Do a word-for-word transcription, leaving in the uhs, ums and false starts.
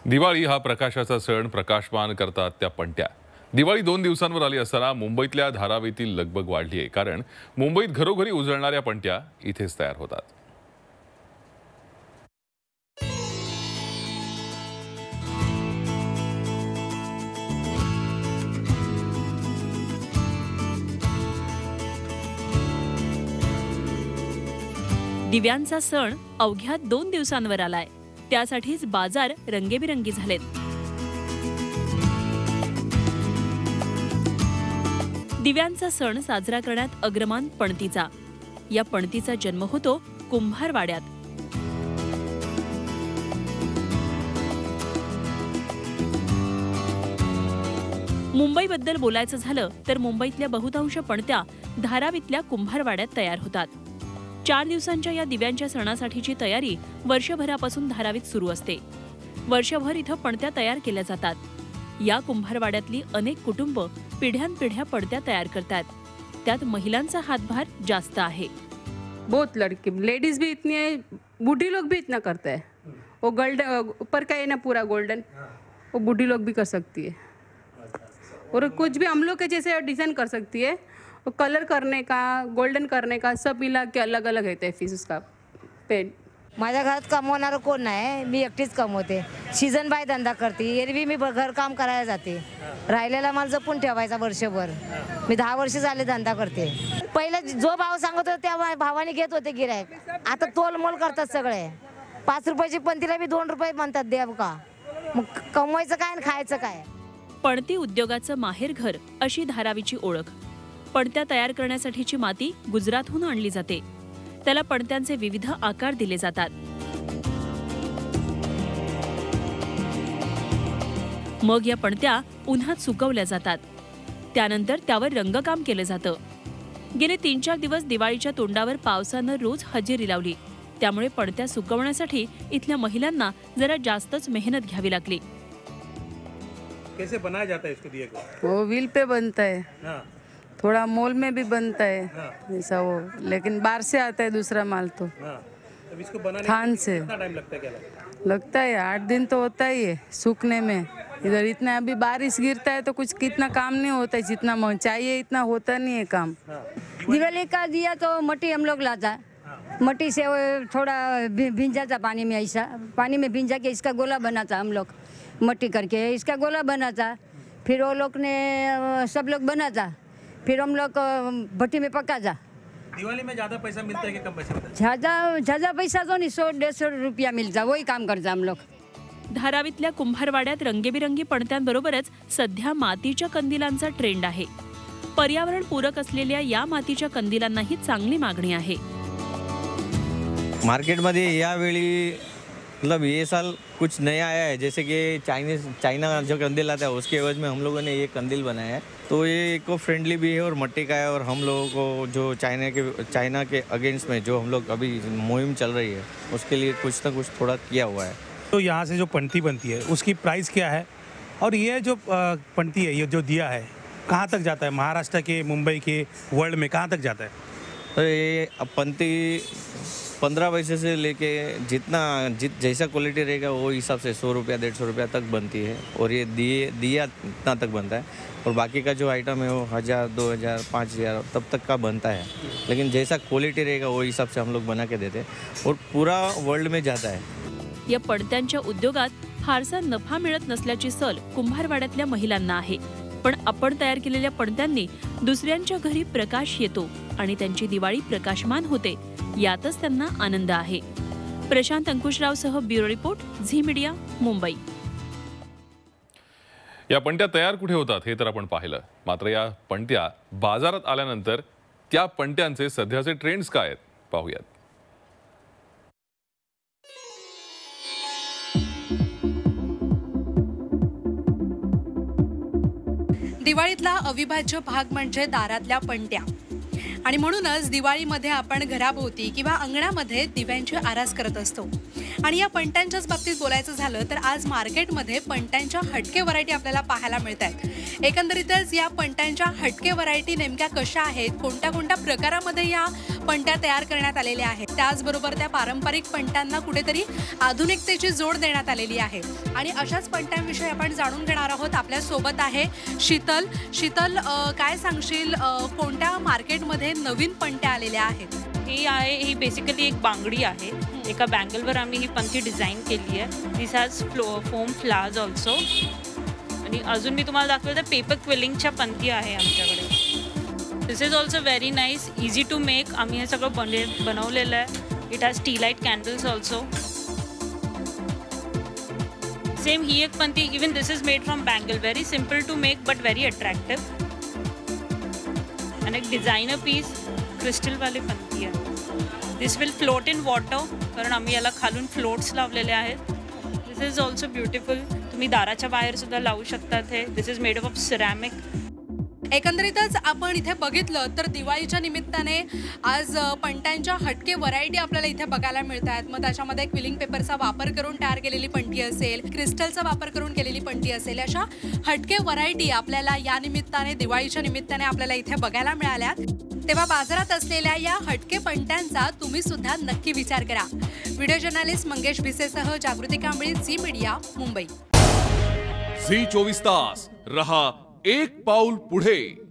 दिवाळी हा प्रकाशाचा सण प्रकाशमान करतात त्या पणत्या। दिवाळी दोन दिवसांवर आली असताना मुंबईतल्या धारावीतील लगबग वाढली आहे, कारण मुंबईत घरोघरी उजळणाऱ्या पणत्या इथेच तयार होतात। दिव्यांचा सण अवघ्या दोन दिवसांवर आलाय, त्यासाठीच बाजार रंगेबिरंगी झालेत। दिव्यांचा सण साजरा करण्यात अग्रमान पणतीचा। या पणतीचा जन्म होतो कुंभारवाड्यात। मुंबईबद्दल बोलायचं झालं तर मुंबईतल्या बहुतांश पणत्या धारावीतल्या कुंभारवाड्यात तयार होतात। चार दिवसांच्या या दिव्यांच्या सणासाठीची तयारी वर्षभरापासून धारावीत सुरू असते। वर्षभर इथं पणत्या तयार केल्या जातात। या कुंभारवाड्यातली अनेक कुटुंब पिढ्यानपिढ्या पणत्या तयार करतात। त्यात महिलांचा हातभार जास्त आहे। बहुत लड़की लेडीज भी इतनी है, बूढ़ी लोग भी इतना करते हैं। वो गोल्डन ऊपर का है ना पूरा गोल्डन, वो बूढ़ी लोग भी कर सकती है। और कुछ भी हम लोग के जैसे डिजाइन कर सकती है। वो कलर करने का, गोल्डन करने का सब मिला के अलग अलग येते फीस उसका पेन। माझ्या घरात कमवणारं कोण नाही, मी एकटीच कमवते। सीजन बाय धंदा करते, एरवी मी घर काम करायला जाते। राहिलेला माल जपून ठेवायचा वर्षभर। मी दहा वर्ष झाले धंदा करते। पहिला जो भाव सांगत होता त्या भावाने घेत होते गिरायक। आता तोलमोल करतात सगळे। पाच रुपयाची पंतीला बी दोन रुपये म्हणतात देव का। मग कमवायचं काय आणि खायचं काय। पणती उद्योगाचं माहेरघर अशी धारावीची ओळख। पणत्या तयार करण्यासाठीची माती गुजरातहून आणली जाते। त्याला पणत्यांचे विविध आकार दिले जातात। मग या पणत्या उन्हात सुकवल्या जातात। त्यानंतर त्यावर रंगकाम केलं जातं। गेले तीन चार दिवस दिवाळीच्या तोंडावर पावसानं रोज हजेरी लावली, त्यामुळे पणत्या सुकवण्यासाठी इथल्या महिलांना जरा जास्तच मेहनत घ्यावी लागली। कैसे बनाया जाता है इसको दिए को? वो व्हील पे बनता है। हाँ। थोड़ा मोल में भी बनता है। हाँ। ऐसा वो, लेकिन बाहर से आता है दूसरा माल तो। हाँ। अब इसको बनाने थान में से कितना टाइम लगता है? क्या लगता है? लगता है आठ दिन तो होता ही है सूखने में। इधर इतना अभी बारिश गिरता है तो कुछ कितना काम नहीं होता है, जितना म- चाहिए इतना होता नहीं है काम। हाँ। दिवाली का दिया तो मट्टी हम लोग लाता। मट्टी से वो थोड़ा भी- भिंजाता पानी में, ऐसा पानी में भिंजा के इसका गोला बनाता हम लोग। मट्टी करके इसका गोला बनाता, फिर वो लोग ने अ, सब लोग बनाता, फिर हम लोग अ, भट्टी में पकाता। दिवाली में ज्यादा पैसा मिलता है कि कम पैसा मिलता है? ज़्यादा ज़्यादा पैसा तो नहीं, सौ डेढ़ सौ रुपया मिलता, वही काम करता हम लोग। धारावीतल्या कुंभारवाड्यात रंगेबिरंगी पणत्यांबरोबरच सध्या मातीच्या कंदिलांचा ट्रेंड आहे। पर्यावरण पूरक असलेल्या या मातीच्या कंदिलांनाही चांगली मागणी आहे। मार्केट में यावेळी मतलब ये साल कुछ नया आया है, जैसे कि चाइनीज चाइना जो कंदिल आता है उसके एवज में हम लोगों ने ये कंदिल बनाया है। तो ये इको फ्रेंडली भी है और मट्टी का है, और हम लोगों को जो चाइना के चाइना के अगेंस्ट में जो हम लोग अभी मुहिम चल रही है उसके लिए कुछ ना कुछ थोड़ा किया हुआ है। तो यहाँ से जो पणती बनती है उसकी प्राइस क्या है, और ये जो अ, पणती है, ये जो दिया है कहाँ तक जाता है? महाराष्ट्र के, मुंबई के, वर्ल्ड में कहाँ तक जाता है? तो ये अब पनती पंद्रह पैसे से लेके जितना जित जैसा क्वालिटी रहेगा वो हिसाब से सौ रुपया डेढ़ सौ रुपया तक बनती है, और ये दिए दिया इतना तक बनता है, और बाकी का जो आइटम है वो हज़ार दो हज़ार पाँच हज़ार तब तक का बनता है। लेकिन जैसा क्वालिटी रहेगा वो हिसाब से हम लोग बना के देते हैं, और पूरा वर्ल्ड में जाता है। या पणत्यांच्या उद्योगात फारसा नफा मिळत नसल्याची सल कुंभारवाड्यातल्या महिलांना आहे। पण आपण तयार केलेल्या पणत्यांनी दुसऱ्यांच्या घरी प्रकाश येतो आणि त्यांची दिवाळी प्रकाशमान होते, यातच त्यांना आनंद आहे। प्रशांत अंकुशरावसह bureau report, Zee media, Mumbai. या पणत्या तयार कुठे होतात हे तर आपण पाहिलं, मात्र या पणत्या बाजारात आल्यानंतर त्या पणत्यांचे सध्याचे ट्रेंड्स काय आहेत पाहूयात। दिवाळीतला अविभाज्य भाग म्हणजे दारातल्या पणत्या, आणि म्हणूनच दिवाळीमध्ये आपण घराभोवती किंवा अंगणामध्ये दिव्यांची आरास करत असतो। आणि या पणत्यांच्याच बाबतीत बोलायचं झालं तर आज मार्केटमध्ये पणत्यांच्या हटके व्हरायटी आपल्याला पाहायला मिळत आहेत. एकंदरीतच या पणत्यांच्या हटके व्हरायटी नेमक्या कशा आहेत, कोणत्या कोणत्या प्रकारामध्ये या पणत्या तयार करण्यात आलेल्या आहेत, त्याचबरोबर त्या पारंपरिक पणत्यांना कुठेतरी आधुनिकतेची जोड देण्यात आलेली आहे. आणि अशाच पणत्यांविषयी आपण जाणून घेणार आहोत. आपल्या सोबत आहे शीतल. शीतल, अ, काय सांगशील, अ, कोणत्या मार्केटमध्ये नवीन पणत्या आलेल्या आहेत? ही आहे ही बेसिकली एक बांगडी आहे. एका बँगलवर आम्ही ही पंथी डिझाईन केली आहे. This has flow foam flowers also. आणि अजून मी तुम्हाला दाखवलं तर पेपर क्विलिंगच्या पंथी आहे आमच्याकडे. This is also very nice, easy to make. आम्ही हे सगळं बने बनवलेलं आहे. It has tea light candles also. Same ही एक पंथी, even this is made from bangle. Very simple to make but very attractive. आणि एक डिझायनर पीस क्रिस्टलवाले पंथी आहे. This will float in water, कारण आम्ही याला खालून फ्लोट्स लावलेले आहेत. This is also beautiful. तुम्ही दाराच्या बाहेर सुद्धा लावू शकतात हे. This is made of ceramic. एकंदरीतच आपण इथे बघितलं तर दिवाळीच्या निमित्ताने आज पणत्यांच्या हटके व्हरायटी आपल्याला इथे बघायला मिळत आहेत. मग त्याच्यामध्ये क्विलिंग पेपरचा वापर करून तयार केलेली पणती असेल, क्रिस्टलचा वापर करून केलेली पणती असेल, अशा हटके व्हरायटी आपल्याला या निमित्ताने, दिवाळीच्या निमित्ताने आपल्याला इथे बघायला मिळाल्यात. तेव्हा बाजारात असलेल्या या हटके पणत्यांचा तुम्ही सुद्धा नक्की विचार करा. व्हिडिओ जर्नलिस्ट मंगेश भिसेसह Jagruti Kambli, Zee media, Mumbai. Zee चोवीस तास रहा एक पाऊल पुढे.